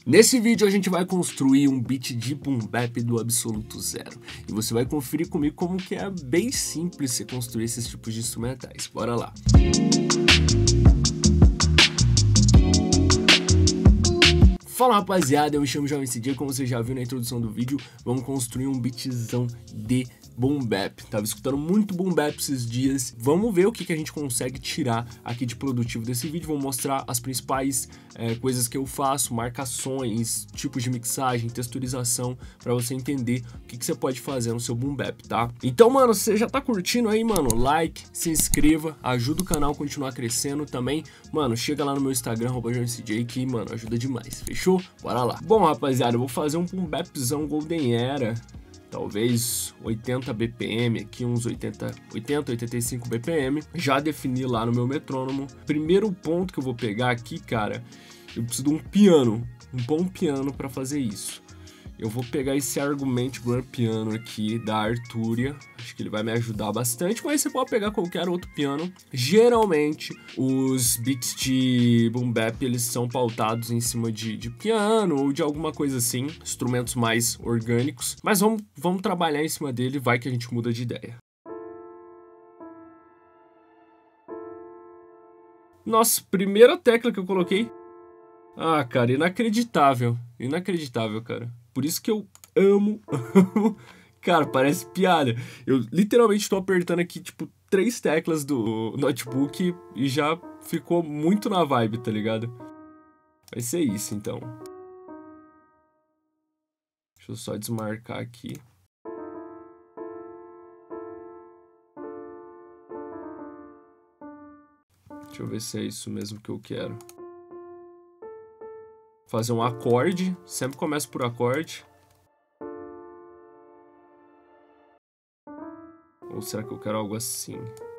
Nesse vídeo a gente vai construir um beat de boom bap do absoluto zero. E você vai conferir comigo como que é bem simples você construir esses tipos de instrumentais. Bora lá! Fala rapaziada, eu me chamo Jovem CJ, como você já viu na introdução do vídeo, vamos construir um beatzão de boom bap. Tava escutando muito boom bap esses dias, vamos ver o que a gente consegue tirar aqui de produtivo desse vídeo. Vou mostrar as principais coisas que eu faço, marcações, tipos de mixagem, texturização, pra você entender o que você pode fazer no seu boom bap, tá? Então, mano, você já tá curtindo aí, mano? Like, se inscreva, ajuda o canal a continuar crescendo também. Mano, chega lá no meu Instagram, @JovemCJ, que, mano, ajuda demais, fechou? Bora lá. Bom, rapaziada, eu vou fazer um boom bapzão Golden Era, talvez 80 BPM aqui, uns 85 BPM. Já defini lá no meu metrônomo. Primeiro ponto que eu vou pegar aqui, cara, eu preciso de um piano, um bom piano para fazer isso. Eu vou pegar esse Argument Grand Piano aqui da Arturia, acho que ele vai me ajudar bastante, mas você pode pegar qualquer outro piano. Geralmente os beats de boom bap eles são pautados em cima de piano ou de alguma coisa assim, instrumentos mais orgânicos, mas vamos trabalhar em cima dele, vai que a gente muda de ideia. Nossa, primeira tecla que eu coloquei. Ah, cara, inacreditável, inacreditável, cara. Por isso que eu amo. Cara, parece piada. Eu literalmente tô apertando aqui, tipo, 3 teclas do notebook e já ficou muito na vibe, tá ligado? Vai ser isso, então. Deixa eu só desmarcar aqui. Deixa eu ver se é isso mesmo que eu quero. Fazer um acorde, sempre começo por acorde. Ou será que eu quero algo assim?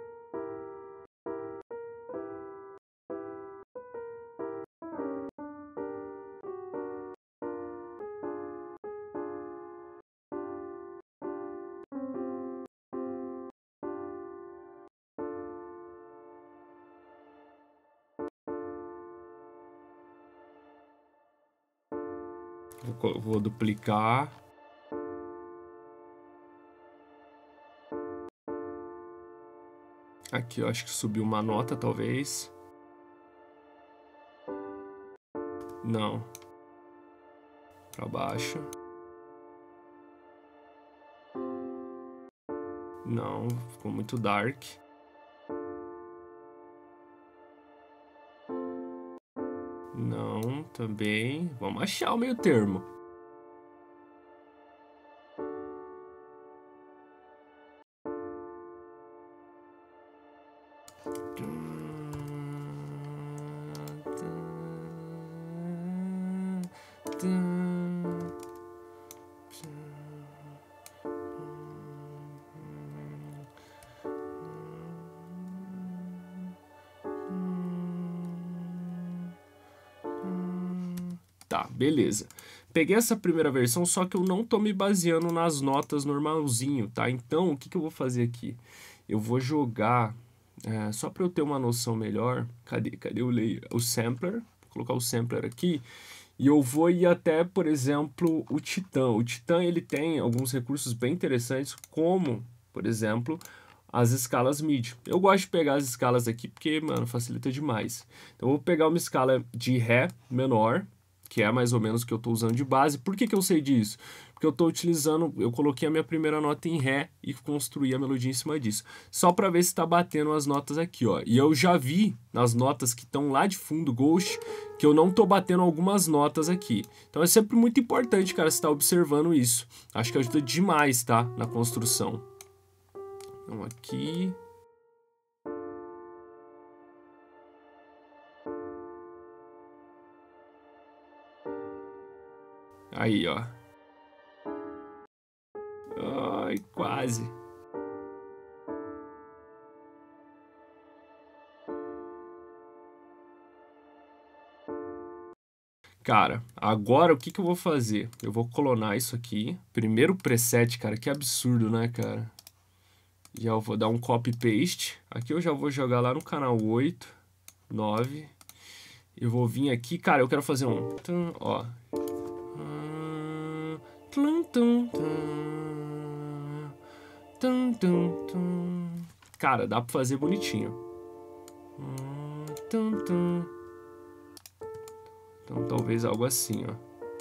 Vou duplicar. Aqui eu acho que subiu uma nota, talvez. Não. Pra baixo. Não, ficou muito dark. Não, também. Vamos achar o meio termo. Tá, beleza. Peguei essa primeira versão, só que eu não tô me baseando nas notas normalzinho, tá? Então, o que eu vou fazer aqui? Eu vou jogar, só para eu ter uma noção melhor, cadê o sampler? Vou colocar o sampler aqui. E eu vou ir até, por exemplo, o Titã. O Titã, ele tem alguns recursos bem interessantes, como, por exemplo, as escalas MIDI. Eu gosto de pegar as escalas aqui porque, mano, facilita demais. Então, eu vou pegar uma escala de Ré menor, que é mais ou menos o que eu tô usando de base. Por que eu sei disso? Porque eu tô utilizando, eu coloquei a minha primeira nota em Ré e construí a melodia em cima disso. Só para ver se tá batendo as notas aqui, ó. E eu já vi nas notas que estão lá de fundo, Ghost, que eu não tô batendo algumas notas aqui. Então é sempre muito importante, cara, você tá observando isso. Acho que ajuda demais, tá? Na construção. Então aqui... Aí, ó. Ai, quase. Cara, agora o que eu vou fazer? Eu vou clonar isso aqui. Primeiro preset, cara, que absurdo, né, cara? Já eu vou dar um copy paste. Aqui eu já vou jogar lá no canal 8, 9. Eu vou vir aqui, cara, eu quero fazer um... Ó, Tum, tum, tum. Tum, tum, tum. Cara, dá pra fazer bonitinho. Tum, tum. Então talvez algo assim, ó.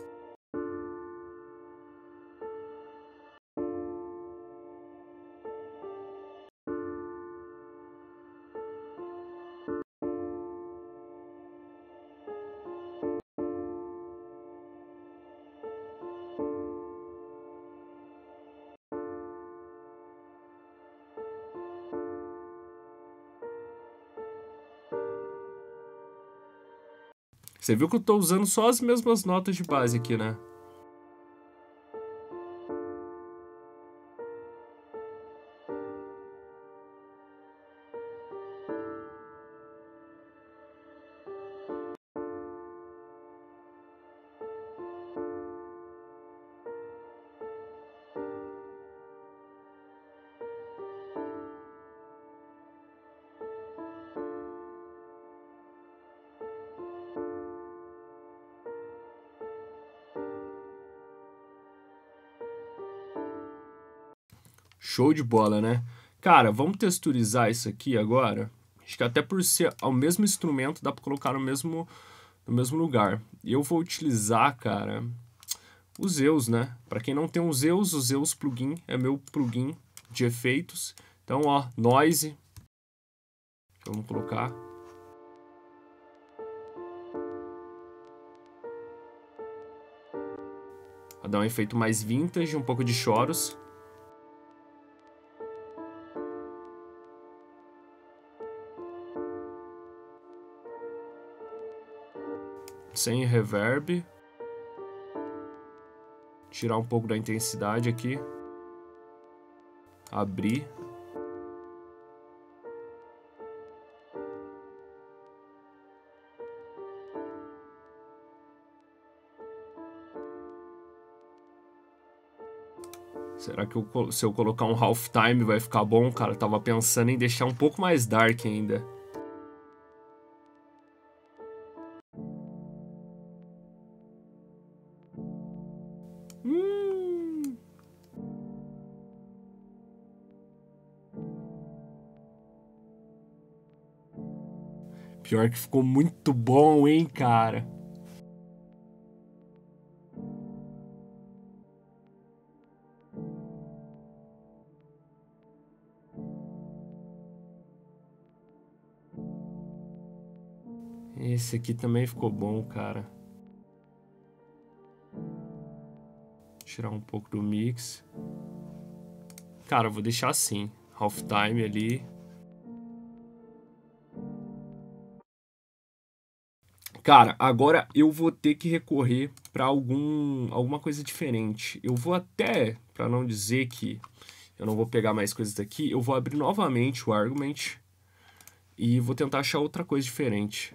Você viu que eu tô usando só as mesmas notas de base aqui, né? Show de bola, né? Cara, vamos texturizar isso aqui agora. Acho que até por ser o mesmo instrumento, dá pra colocar no mesmo lugar. E eu vou utilizar, cara, o Zeus, né? Pra quem não tem o Zeus plugin é meu plugin de efeitos. Então, ó, noise. Vamos colocar. Vai dar um efeito mais vintage, um pouco de choros. Sem reverb. Tirar um pouco da intensidade aqui. Abrir. Será que se eu colocar um halftime vai ficar bom, cara? Eu tava pensando em deixar um pouco mais dark ainda. Pior que ficou muito bom, hein, cara? Esse aqui também ficou bom, cara. Tirar um pouco do mix. Cara, eu vou deixar assim. Halftime ali. Cara, agora eu vou ter que recorrer para alguma coisa diferente. Eu vou até, para não dizer que eu não vou pegar mais coisas daqui, eu vou abrir novamente o Argument e vou tentar achar outra coisa diferente.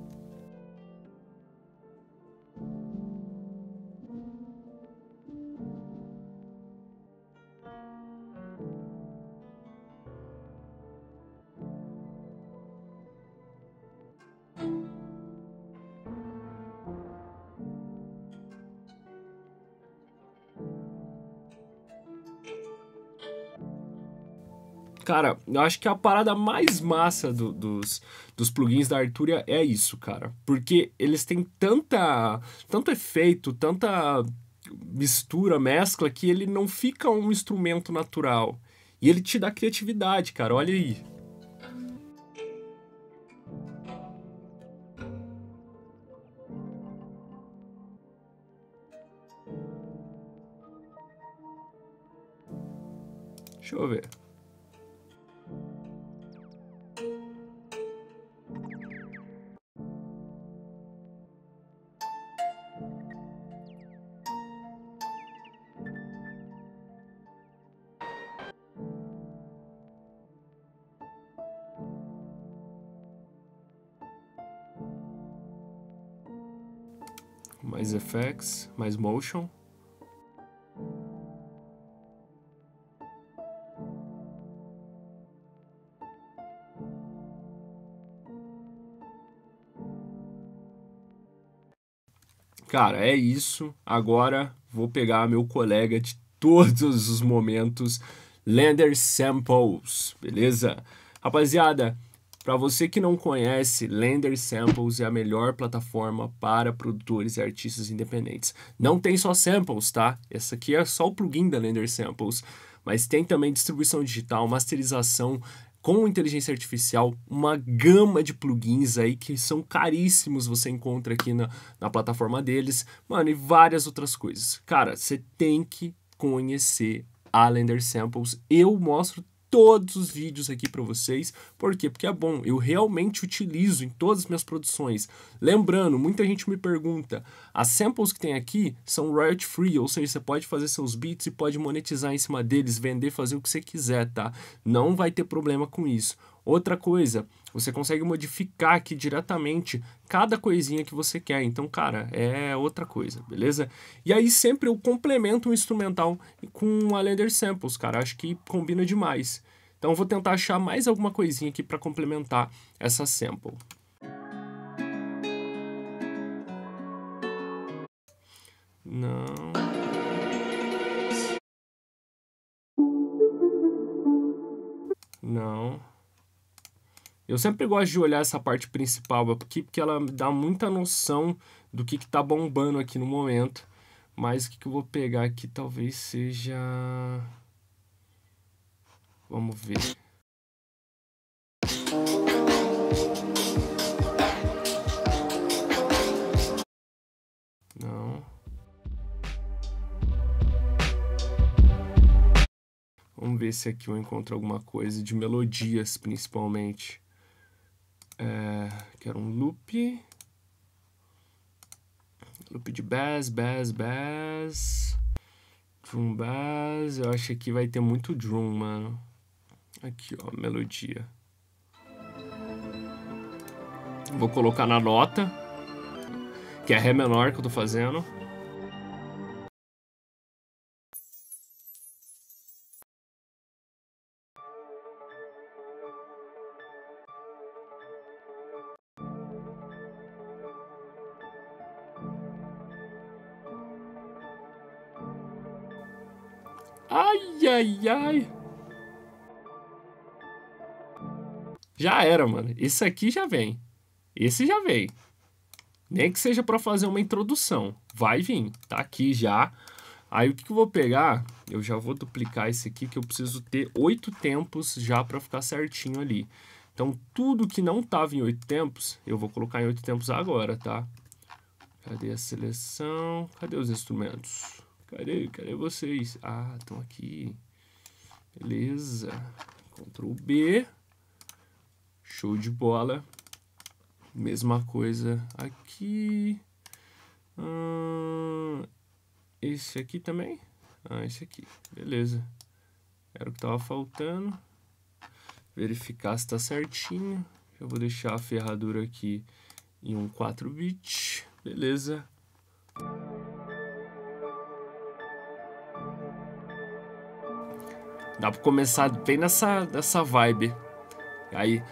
Cara, eu acho que a parada mais massa dos plugins da Arturia é isso, cara. Porque eles têm tanto efeito, tanta mistura, mescla, que ele não fica um instrumento natural. E ele te dá criatividade, cara. Olha aí. Deixa eu ver. Mais effects, mais motion. Cara, é isso. Agora vou pegar meu colega de todos os momentos, Lender Samples, beleza? Rapaziada, para você que não conhece, Lender Samples é a melhor plataforma para produtores e artistas independentes. Não tem só samples, tá? Essa aqui é só o plugin da Lender Samples, mas tem também distribuição digital, masterização com inteligência artificial, uma gama de plugins aí que são caríssimos, você encontra aqui na plataforma deles, mano, e várias outras coisas. Cara, você tem que conhecer a Lender Samples. Eu mostro todos os vídeos aqui para vocês. Por quê? Porque é bom. Eu realmente utilizo em todas as minhas produções. Lembrando, muita gente me pergunta, as samples que tem aqui são royalty free, ou seja, você pode fazer seus beats e pode monetizar em cima deles, vender, fazer o que você quiser, tá? Não vai ter problema com isso. Outra coisa, você consegue modificar aqui diretamente cada coisinha que você quer. Então, cara, é outra coisa, beleza? E aí sempre eu complemento o instrumental com a Lender Samples, cara. Acho que combina demais. Então eu vou tentar achar mais alguma coisinha aqui para complementar essa sample. Não. Não. Eu sempre gosto de olhar essa parte principal aqui, porque ela dá muita noção do que tá bombando aqui no momento. Mas o que eu vou pegar aqui talvez seja... Vamos ver. Não. Vamos ver se aqui eu encontro alguma coisa de melodias, principalmente. Quero um loop. Loop de bass. Drum bass. Eu acho que aqui vai ter muito drum, mano. Aqui, ó, melodia. Vou colocar na nota, que é Ré menor que eu tô fazendo. Ai. Já era, mano. Esse aqui já vem. Esse já vem. Nem que seja para fazer uma introdução. Vai vir. Tá aqui já. Aí o que eu vou pegar? Eu já vou duplicar esse aqui, que eu preciso ter 8 tempos já para ficar certinho ali. Então, tudo que não tava em 8 tempos, eu vou colocar em 8 tempos agora, tá? Cadê a seleção? Cadê os instrumentos? Cadê vocês? Ah, estão aqui. Beleza. Ctrl B. Show de bola. Mesma coisa aqui. Esse aqui também? Esse aqui. Beleza. Era o que tava faltando. Verificar se tá certinho. Eu vou deixar a ferradura aqui em um 4-bit. Beleza. Dá pra começar bem nessa vibe. Aí...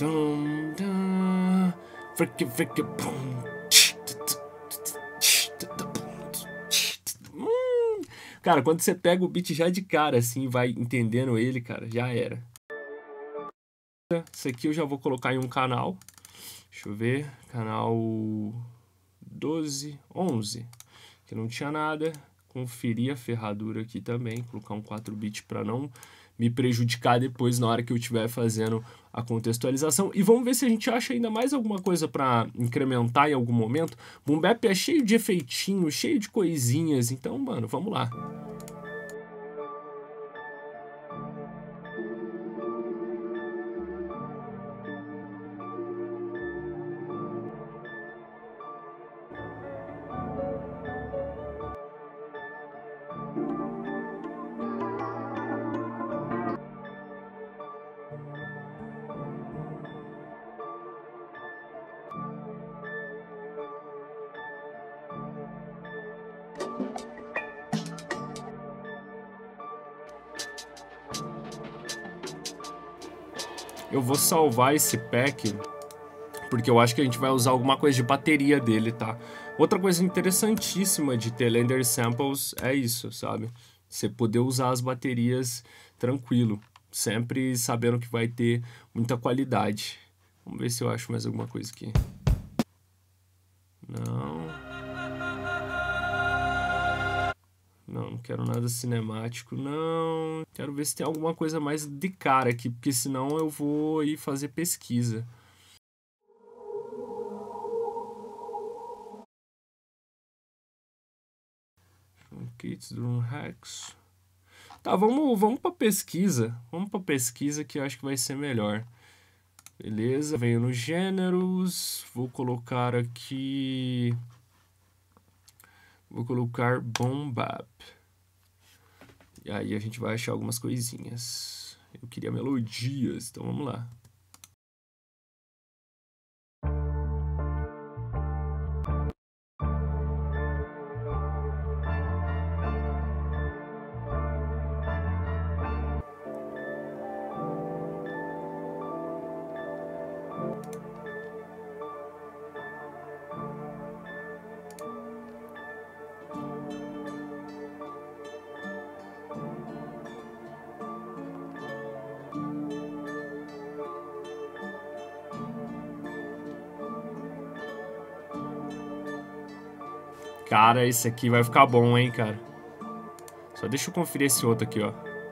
Cara, quando você pega o beat já de cara, assim, vai entendendo ele, cara, já era. Esse aqui eu já vou colocar em um canal. Deixa eu ver. Canal 12, 11. Que não tinha nada. Conferir a ferradura aqui também. Colocar um 4-bit para não me prejudicar depois na hora que eu estiver fazendo a contextualização. E vamos ver se a gente acha ainda mais alguma coisa para incrementar em algum momento. Boom Bap é cheio de efeitinhos, cheio de coisinhas. Então, mano, vamos lá. Eu vou salvar esse pack, porque eu acho que a gente vai usar alguma coisa de bateria dele, tá? Outra coisa interessantíssima de ter Lender Samples é isso, sabe? Você poder usar as baterias tranquilo, sempre sabendo que vai ter muita qualidade. Vamos ver se eu acho mais alguma coisa aqui. Não, não quero nada cinemático, não. Quero ver se tem alguma coisa mais de cara aqui, porque senão eu vou ir fazer pesquisa. Kits, drum hacks. Tá, vamos pra pesquisa. Vamos pra pesquisa que eu acho que vai ser melhor. Beleza, venho nos gêneros. Vou colocar aqui... Vou colocar Boom Bap. E aí a gente vai achar algumas coisinhas. Eu queria melodias, então vamos lá. Cara, esse aqui vai ficar bom, hein, cara. Só deixa eu conferir esse outro aqui, ó.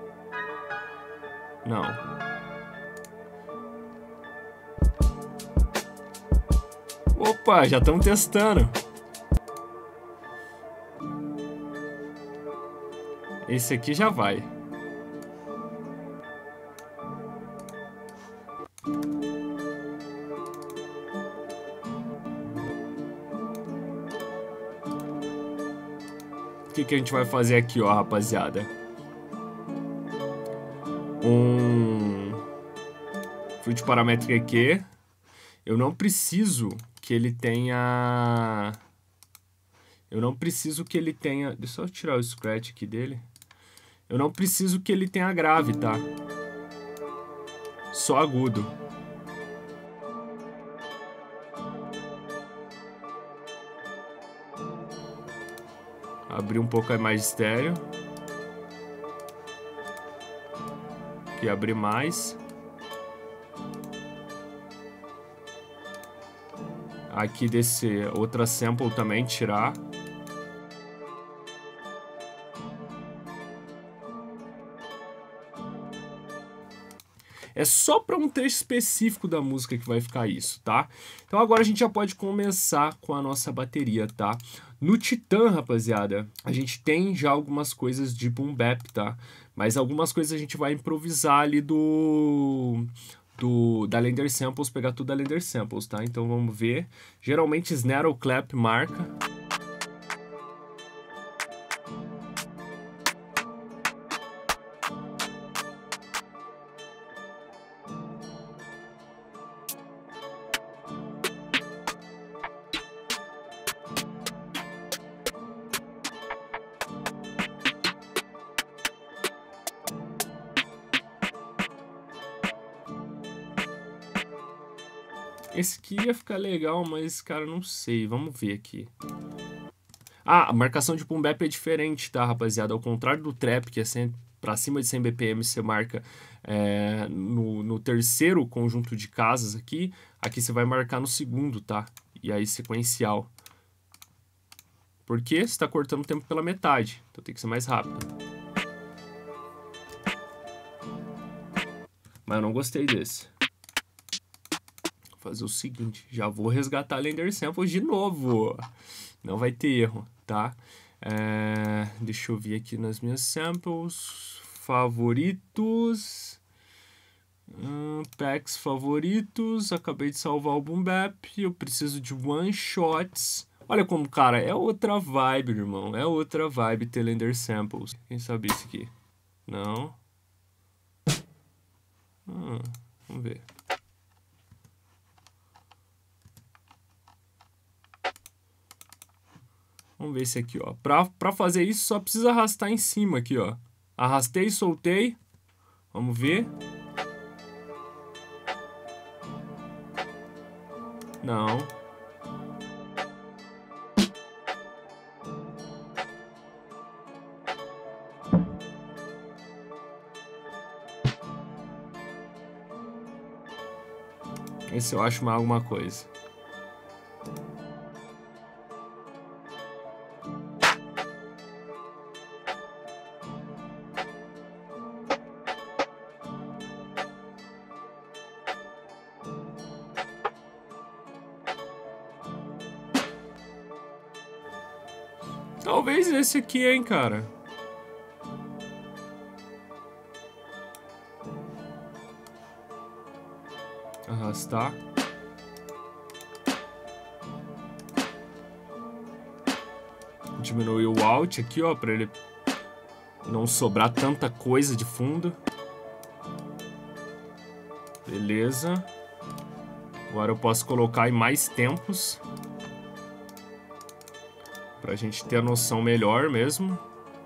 Não. Opa, já estamos testando. Esse aqui já vai. O que a gente vai fazer aqui, ó, rapaziada? Fruit Parametric aqui. Eu não preciso que ele tenha... Deixa eu tirar o scratch aqui dele. Eu não preciso que ele tenha grave, tá? Só agudo. Abrir um pouco mais de estéreo. Aqui, abrir mais. Aqui desse outra sample também tirar. É só para um trecho específico da música que vai ficar isso, tá? Então agora a gente já pode começar com a nossa bateria, tá? No Titã, rapaziada, a gente tem já algumas coisas de boom bap, tá? Mas algumas coisas a gente vai improvisar ali da Lender Samples, pegar tudo da Lender Samples, tá? Então vamos ver. Geralmente snare ou clap marca. Esse aqui ia ficar legal, mas, cara, não sei. Vamos ver aqui. Ah, a marcação de boom bap é diferente, tá, rapaziada? Ao contrário do trap, que é sempre pra cima de 100 BPM, você marca no terceiro conjunto de casas aqui. Aqui você vai marcar no segundo, tá? E aí sequencial. Porque você tá cortando o tempo pela metade. Então tem que ser mais rápido. Mas eu não gostei desse. Fazer o seguinte, já vou resgatar a Lender Samples de novo, não vai ter erro, tá? Deixa eu ver aqui nas minhas samples, favoritos, packs favoritos, acabei de salvar o Boom Bap, eu preciso de one shots. Olha como, cara, é outra vibe, irmão, é outra vibe ter Lender Samples. Quem sabe isso aqui? Não? Vamos ver. Vamos ver esse aqui, ó. Pra fazer isso, só precisa arrastar em cima aqui, ó. Arrastei, soltei. Vamos ver. Não. Esse eu acho mais alguma coisa. Talvez esse aqui, hein, cara. Arrastar. Diminuir o alt aqui, ó, pra ele não sobrar tanta coisa de fundo. Beleza. Agora eu posso colocar em mais tempos. Pra gente ter a noção melhor mesmo.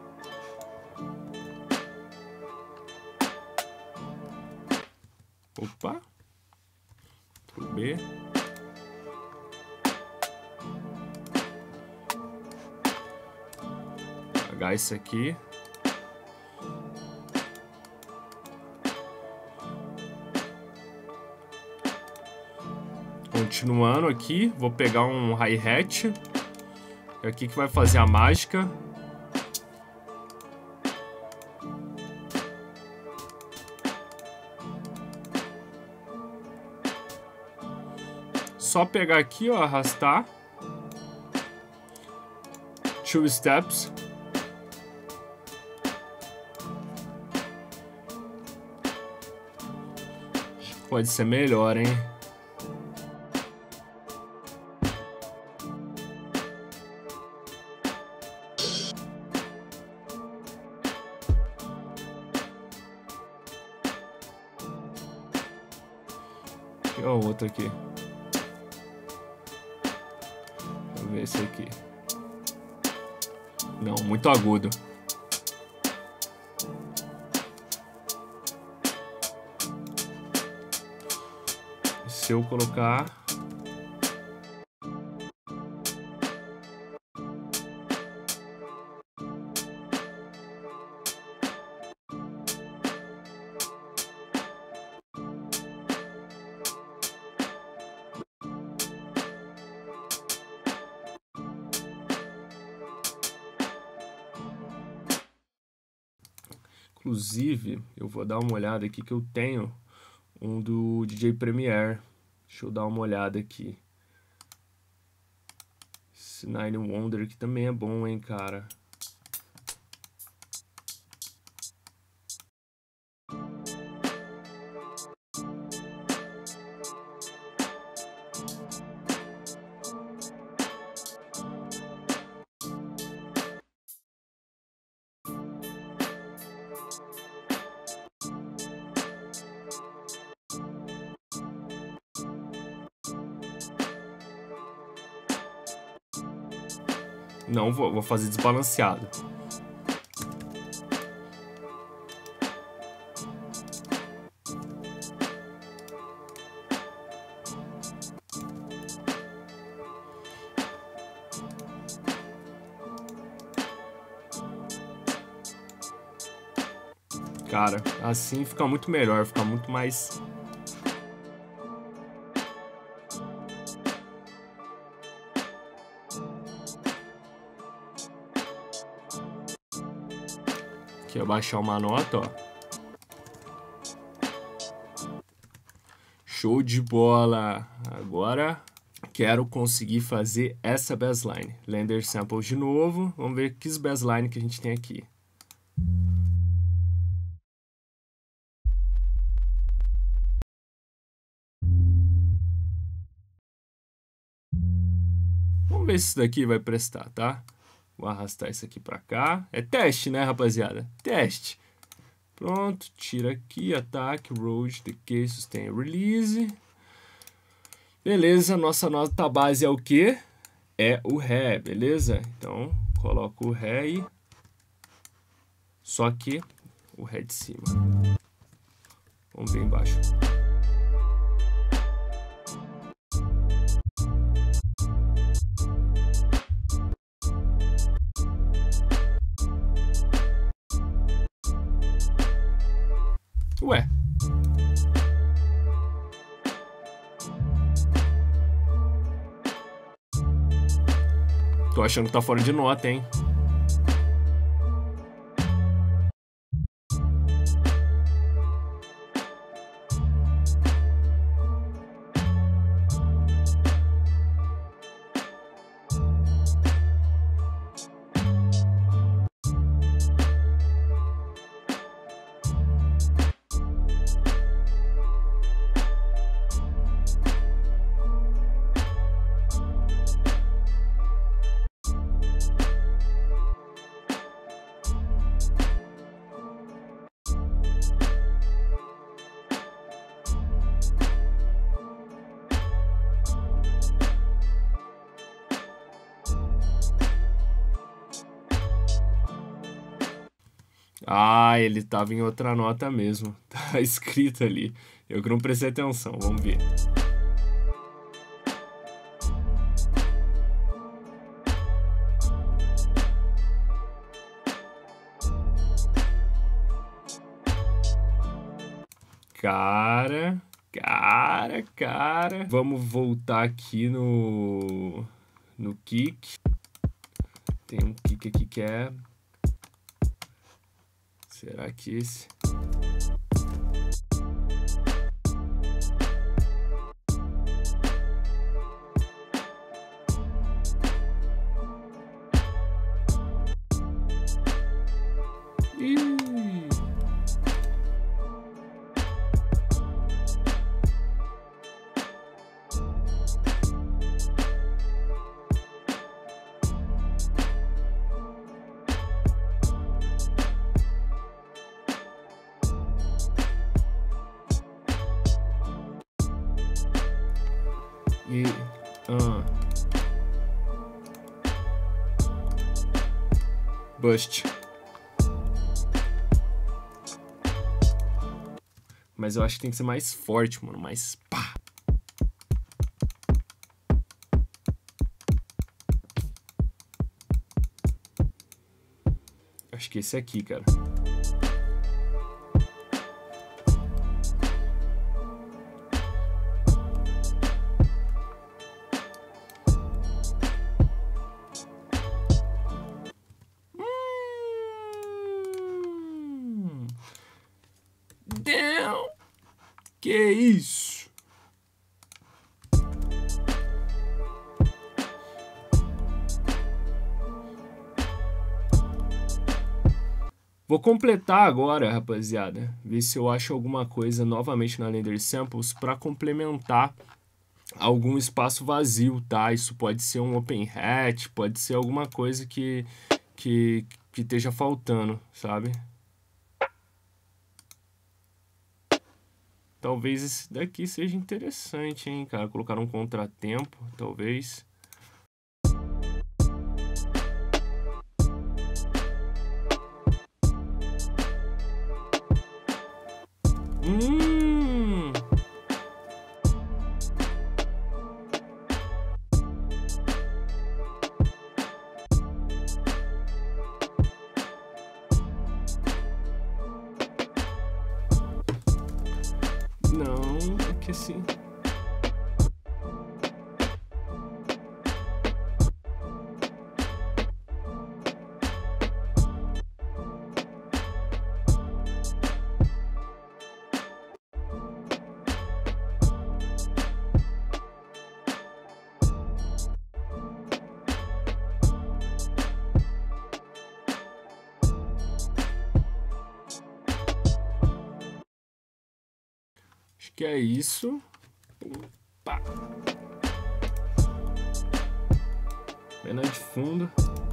Opa. B. Apagar isso aqui. Continuando aqui, vou pegar um hi-hat. É aqui que vai fazer a mágica. Só pegar aqui, ó, arrastar. 2 steps. Pode ser melhor, hein? E o outro aqui. Deixa eu ver esse aqui. Não, muito agudo. Se eu colocar... Inclusive, eu vou dar uma olhada aqui que eu tenho um do DJ Premier. Deixa eu dar uma olhada aqui. Esse Nine Wonder aqui também é bom, hein, cara. Não vou fazer desbalanceado. Cara, assim fica muito melhor, fica muito mais... Aqui, abaixar uma nota, ó. Show de bola! Agora quero conseguir fazer essa bassline. Render samples de novo. Vamos ver que bassline que a gente tem aqui. Vamos ver se isso daqui vai prestar, tá? Vou arrastar isso aqui pra cá. É teste, né, rapaziada? Teste. Pronto, tira aqui, ataque, road, decay, sustain, release. Beleza, nossa nota base é o quê? É o Ré, beleza? Então, coloco o Ré aí. Só que o Ré de cima. Vamos ver embaixo. Ué. Tô achando que tá fora de nota, hein? Ah, ele tava em outra nota mesmo. Tá escrito ali. Eu que não prestei atenção. Vamos ver. Cara. Vamos voltar aqui no kick. Tem um kick aqui que é... Será que esse? Ih! Bust. Mas eu acho que tem que ser mais forte, mano. Mais pá. Acho que esse aqui, cara. Damn! Que isso? Vou completar agora, rapaziada. Ver se eu acho alguma coisa novamente na Render Samples para complementar algum espaço vazio, tá? Isso pode ser um open hat, pode ser alguma coisa que esteja faltando, sabe? Talvez esse daqui seja interessante, hein, cara? Colocar um contratempo, talvez. Não, é que assim... Acho que é isso. Pá. Pena de fundo.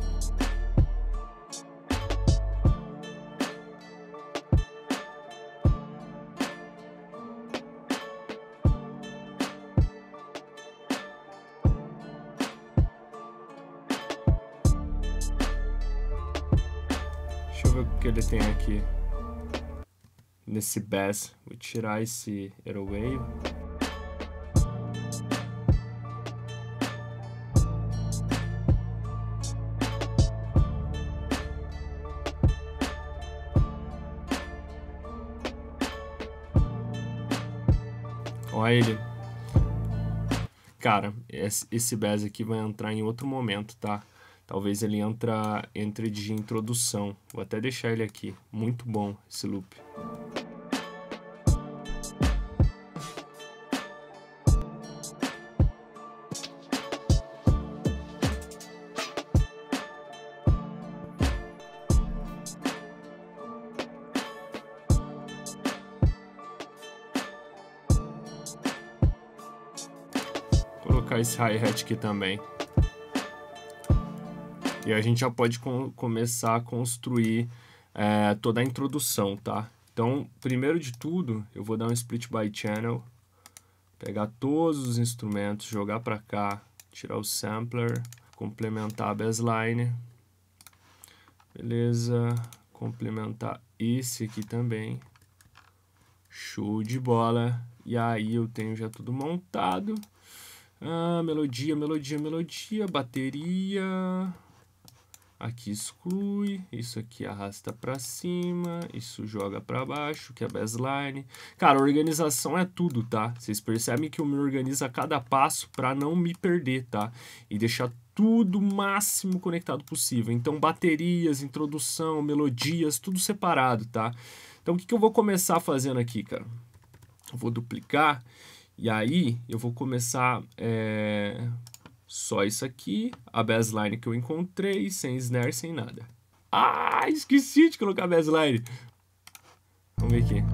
Deixa eu ver o que ele tem aqui. Nesse bass, vou tirar esse Airwave. Olha ele. Cara, esse bass aqui vai entrar em outro momento, tá? talvez ele entre de introdução. Vou até deixar ele aqui. Muito bom esse loop. Vou colocar esse hi-hat aqui também. E a gente já pode começar a construir toda a introdução, tá? Então, primeiro de tudo, eu vou dar um split by channel, pegar todos os instrumentos, jogar para cá, tirar o sampler, complementar a bassline, beleza? Complementar esse aqui também, show de bola. E aí eu tenho já tudo montado. Melodia, bateria. Aqui exclui, isso aqui arrasta para cima, isso joga para baixo, que é a bassline. Cara, organização é tudo, tá? Vocês percebem que eu me organizo a cada passo para não me perder, tá? E deixar tudo o máximo conectado possível. Então, baterias, introdução, melodias, tudo separado, tá? Então, o que eu vou começar fazendo aqui, cara? Eu vou duplicar e aí eu vou começar... só isso aqui, a bassline que eu encontrei, sem snare, sem nada. Ah, esqueci de colocar a bassline. Vamos ver aqui.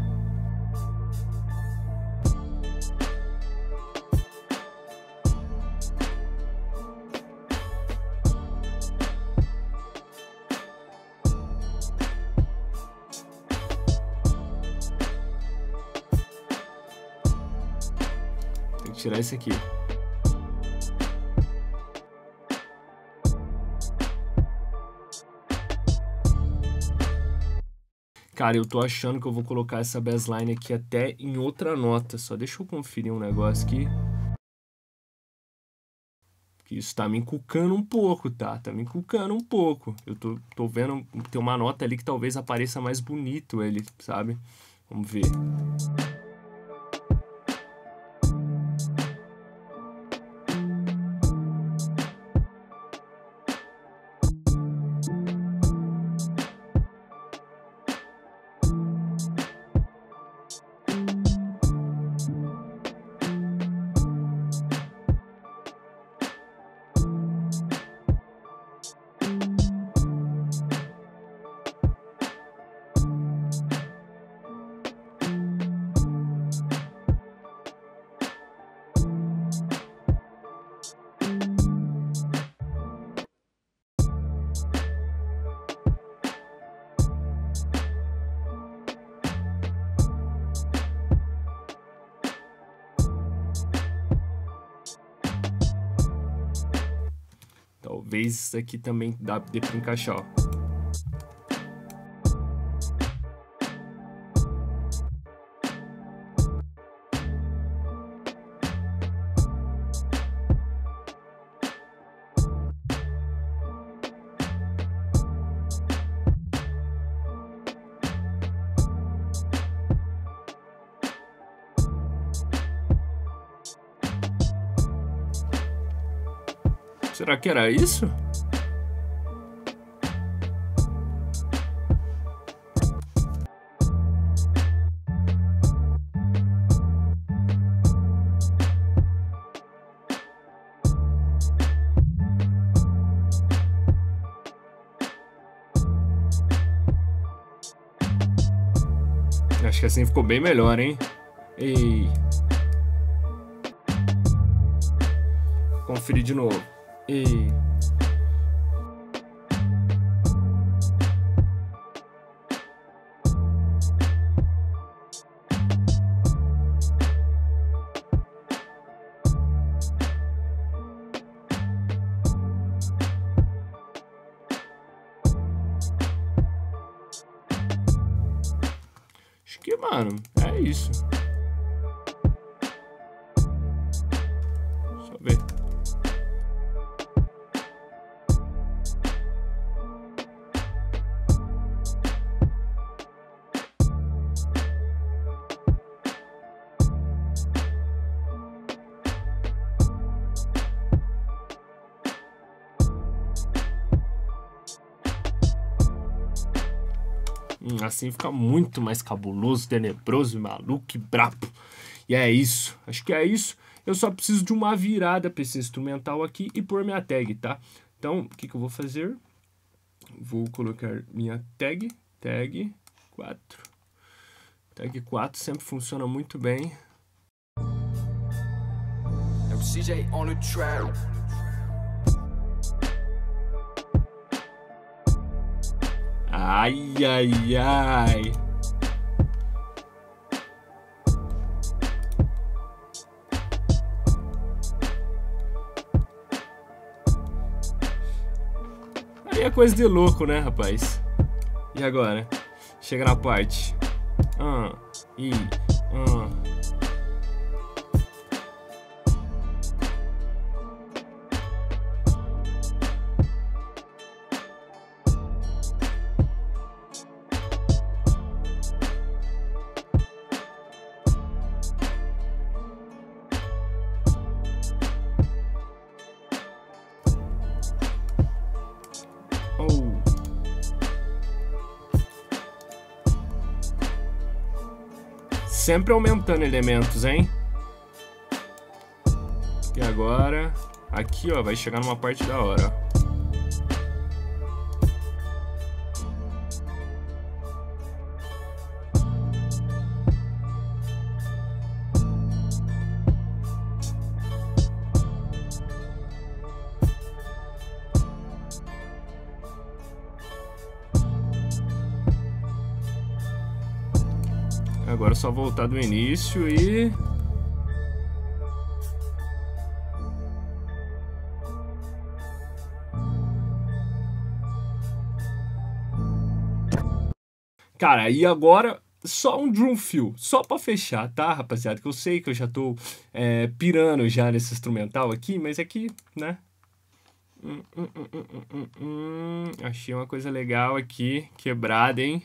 Tem que tirar isso aqui. Cara, eu tô achando que eu vou colocar essa bassline aqui até em outra nota. Só deixa eu conferir um negócio aqui. Que isso tá me encucando um pouco, tá? Tá me encucando um pouco. Eu tô vendo, tem uma nota ali que talvez apareça mais bonito ele, sabe? Vamos ver. Talvez isso aqui também dê pra encaixar, ó. Será que era isso? Acho que assim ficou bem melhor, hein? Ei. Conferir de novo. Ei. Acho que, mano, é isso. Deixa eu ver. Assim fica muito mais cabuloso, tenebroso, maluco e brabo. E é isso, acho que é isso. Eu só preciso de uma virada para esse instrumental aqui e pôr minha tag, tá? Então, o que eu vou fazer? Vou colocar minha tag 4. Tag 4 sempre funciona muito bem. CJ on the track. Ai, ai, ai. Aí é coisa de louco, né, rapaz? E agora? Chega na parte. Sempre aumentando elementos, hein? E agora, aqui, ó, vai chegar numa parte da hora, ó. Agora é só voltar do início e... Cara, e agora só um drum fill, só pra fechar, tá, rapaziada? Que eu sei que eu já tô pirando já nesse instrumental aqui, mas aqui, né? Achei uma coisa legal aqui, quebrada, hein?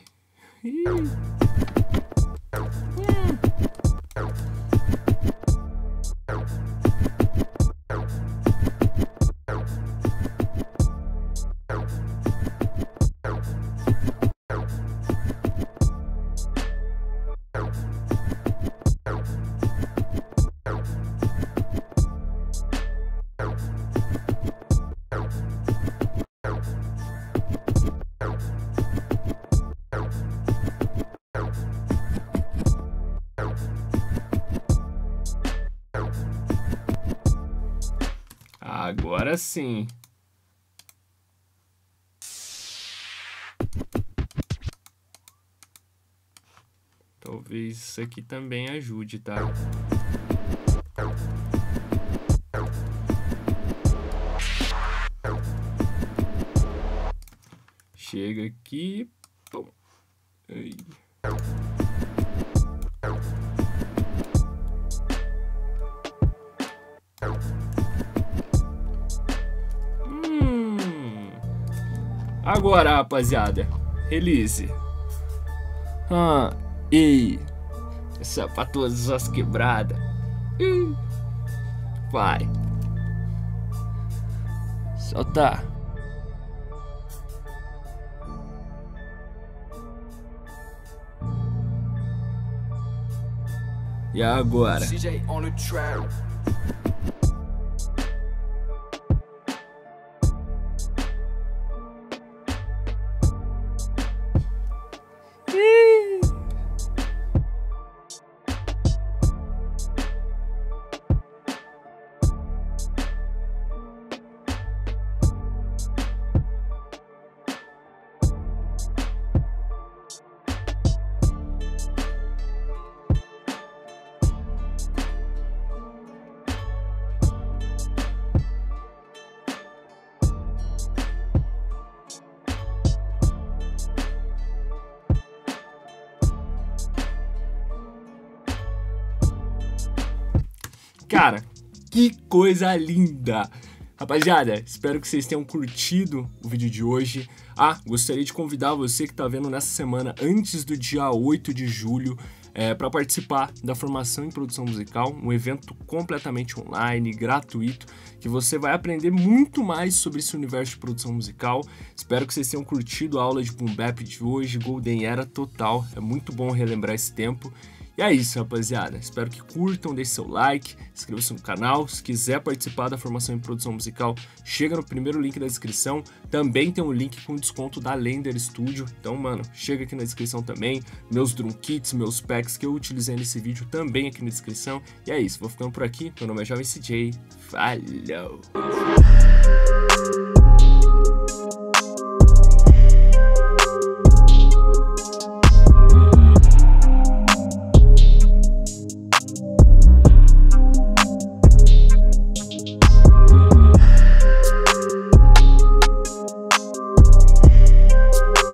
Agora sim. Talvez isso aqui também ajude, tá? Chega aqui. Pum. Aí. Agora, rapaziada, release. E essa é pra todas as quebradas. Vai. Solta. E agora? CJ on the track. Cara, que coisa linda! Rapaziada, espero que vocês tenham curtido o vídeo de hoje. Gostaria de convidar você que está vendo nessa semana, antes do dia 8 de julho, para participar da formação em produção musical, um evento completamente online, gratuito, que você vai aprender muito mais sobre esse universo de produção musical. Espero que vocês tenham curtido a aula de Boom Bap de hoje, Golden Era total, é muito bom relembrar esse tempo. E é isso, rapaziada. Espero que curtam, deixem seu like, inscreva-se no canal. Se quiser participar da formação em produção musical, chega no primeiro link da descrição. Também tem um link com desconto da Lender Studio. Então, mano, chega aqui na descrição também. Meus drum kits, meus packs que eu utilizei nesse vídeo também aqui na descrição. E é isso, vou ficando por aqui. Meu nome é Jovem CJ. Falou!